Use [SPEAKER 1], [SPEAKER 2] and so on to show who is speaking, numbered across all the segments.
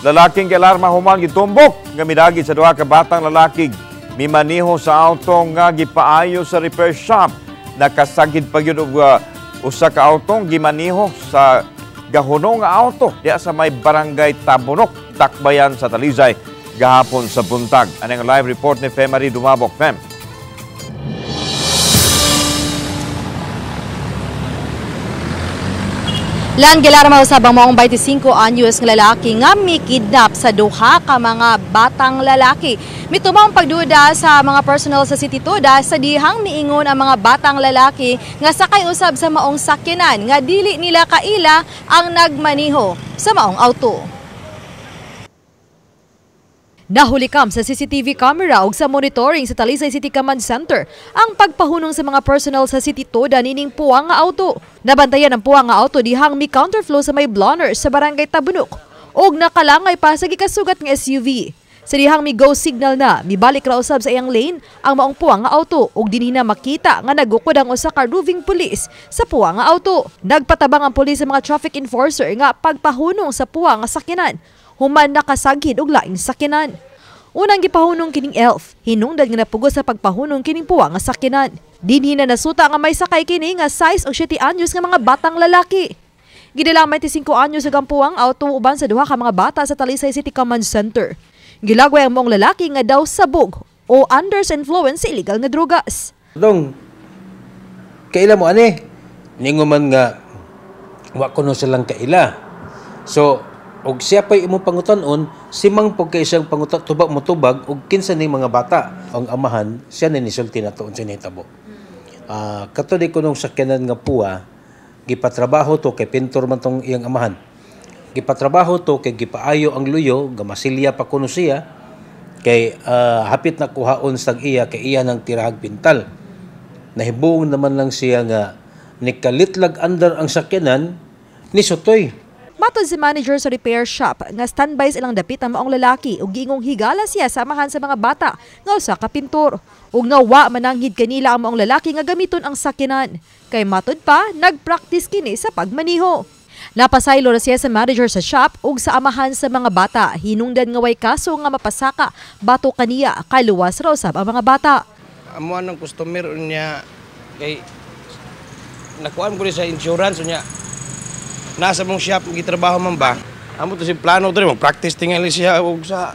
[SPEAKER 1] Lalaking alarma human gitumbok nga midagi sa duha ka batang lalaki mimaniho sa auto nga gipaayo sa repair shop. Nakasagid pa gyud og usa ka auto gimaniho sa gahunong nga auto diya sa may barangay Tabunok, Takbayan sa Talisay gahapon sa buntag. Anong live report ni Femari Dumabok. Fem.
[SPEAKER 2] Lan gilarma usab ang maong 25 anyos nga lalaki nga mikidnap sa duha ka mga batang lalaki. Mitumang pagduda sa mga personal sa City Toda sa dihang miingon ang mga batang lalaki nga sakay usab sa maong sakyanan nga dili nila kaila ang nagmaniho sa maong auto. Nahulikam sa CCTV camera ug sa monitoring sa Talisay City Command Center ang pagpahunong sa mga personnel sa City Toda nining puwang nga auto. Nabantayan ang puwang nga auto dihang mi counterflow sa may bloners sa barangay Tabunok ug nakalangay pa sa gikasugat nga SUV. Sa dihang mi go signal na mibalik ra usab sa iyang lane ang maong puwang nga auto ug dinhi na makita nga nagukod ang usa ka roving police sa puwang nga auto. Nagpatabang ang pulis sa mga traffic enforcer nga pagpahunong sa puwang nga sakyanan. Human nakasagid og laing sakyanan. Unang gipahunong kining elf, hinungdan nga napugos sa pagpahunong kining puwang nga sakyanan. Dinhi na nasuta nga may sakay kini nga size og 7 anyos nga mga batang lalaki. Gidalang 25 anyos ang puwang auto uban sa duha ka mga bata sa Talisay City Command Center. Gilagway ang moong lalaki nga daw sabog o under sa influence sa illegal nga drugas.
[SPEAKER 3] Dong, kaila mo ani? Ninguman nga wa kuno silang kaila. So og siya pa'y imong pangutan-on, simang po kay siyang pangutan, tubag mo tubag, og kinsa ni mga bata. Ang amahan, siya na nisulti na toon sa nitabo. Katuli ko nung sakyanan nga puwa, gipatrabaho to kay pintor man tong iyang amahan. Gipatrabaho to kay gipaayo ang luyo, gamasilya pa kuno siya, kay hapit na kuhaon sa iya, kay iya ng tirahag pintal. Nahibuong naman lang siya nga, nikalitlag under ang sakyanan, ni Sotoy.
[SPEAKER 2] Matod si manager sa repair shop nga standby silang dapit ang maong lalaki ug giingong higala siya samahan sa mga bata nga usa ka pintor. Ug nga wa mananghid kanila ang maong lalaki nga gamiton ang sakyanan. Kay matod pa nagpractice kini sa pagmaniho. Napasaylo na siya sa manager sa shop ug sa amahan sa mga bata. Hinungdan nga way kaso nga mapasaka bato kaniya kay luwas raw sab ang mga bata.
[SPEAKER 4] Amo anong customer niya kay nakuan ko sa insurance niya. Nasa mong shop, gitrabaho man ba? Amo to si plano to rin, mag-practice tingali siya og sa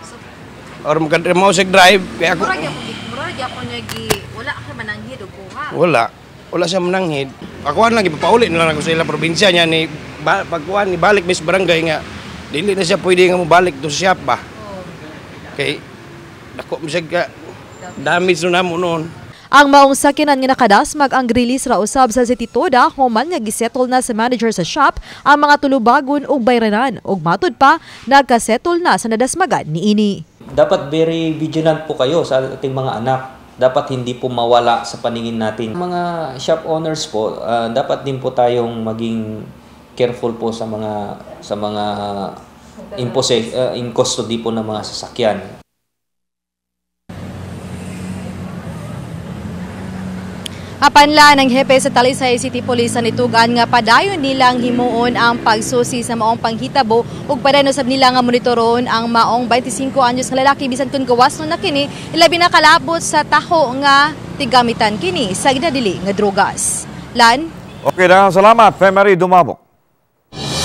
[SPEAKER 4] or mag-mo sa drive. Kaya ako
[SPEAKER 2] murag ako wala ka mananghid og kuha.
[SPEAKER 4] Wala siya mananghid. Akuan lang ipapauli na lang ako sa ilang probinsya niya ni pagkuan ni balik mis barangay nga dili na siya pwede nga mo balik to sa shop ba. Kay dako misag damage no namo noon.
[SPEAKER 2] Ang maong sakyanan nga nakadasmag ang release ra usab sa City Toda human nga gisettle na sa manager sa shop ang mga tulubagon ug bayranan ug matud pa nagkasettle na sa nadasmagan niini.
[SPEAKER 5] Dapat very vigilant po kayo sa ating mga anak. Dapat hindi po mawala sa paningin natin. Mga shop owners po, dapat din po tayong maging careful po sa mga in custody po ng mga sasakyan.
[SPEAKER 2] Apanla ng hepe sa Talisay City Police sa nitugan nga padayon nilang himuon ang pagsusi sa maong panghitabo ug padayon sab nila nga monitoron ang maong 25 anyos nga lalaki bisan kun gawas na kini ilabi na kalabot sa taho nga tigamitan kini sa ginadili nga drugas. Lan?
[SPEAKER 1] Okay na, salamat Femari Dumabok.